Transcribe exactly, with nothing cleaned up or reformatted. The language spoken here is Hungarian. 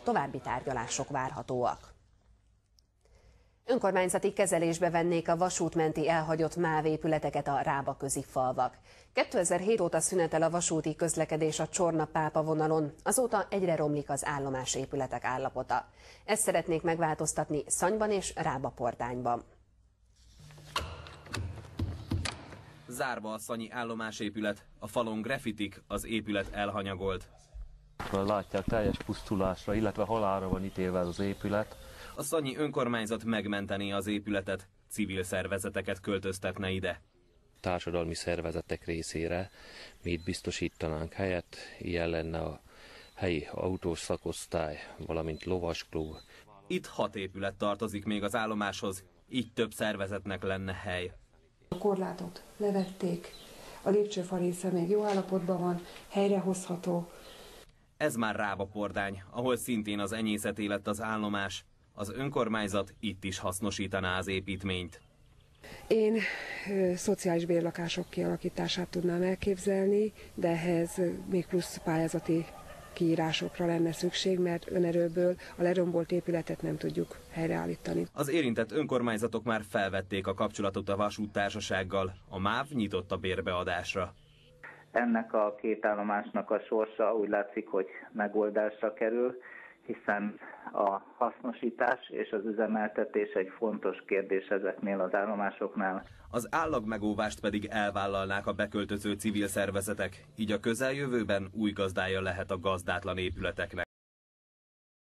további tárgyalások várhatóak. Önkormányzati kezelésbe vennék a vasútmenti elhagyott MÁV épületeket a rábaközi falvak. kétezer-hét óta szünetel a vasúti közlekedés a Csorna-Pápa vonalon, azóta egyre romlik az állomás épületek állapota. Ezt szeretnék megváltoztatni Szanyban és Rába-Pordányban. Zárva a szanyi állomásépület, a falon graffitik, az épület elhanyagolt. Látják, teljes pusztulásra, illetve halálra van ítélve az épület. A szanyi önkormányzat megmentené az épületet, civil szervezeteket költöztetne ide. Társadalmi szervezetek részére mi itt biztosítanánk helyet, ilyen lenne a helyi autós szakosztály, valamint lovasklub. Itt hat épület tartozik még az állomáshoz, így több szervezetnek lenne hely. A korlátot levették, a lépcsőfal része még jó állapotban van, helyrehozható. Ez már Rába-Pordány, ahol szintén az enyészeté lett az állomás. Az önkormányzat itt is hasznosítaná az építményt. Én ö, szociális bérlakások kialakítását tudnám elképzelni, de ehhez még plusz pályázati kiírásokra lenne szükség, mert önerőből a lerombolt épületet nem tudjuk helyreállítani. Az érintett önkormányzatok már felvették a kapcsolatot a vasúttársasággal, a MÁV nyitott a bérbeadásra. Ennek a két állomásnak a sorsa úgy látszik, hogy megoldásra kerül, hiszen a hasznosítás és az üzemeltetés egy fontos kérdés ezeknél az állomásoknál. Az állagmegóvást pedig elvállalnák a beköltöző civil szervezetek, így a közeljövőben új gazdája lehet a gazdátlan épületeknek.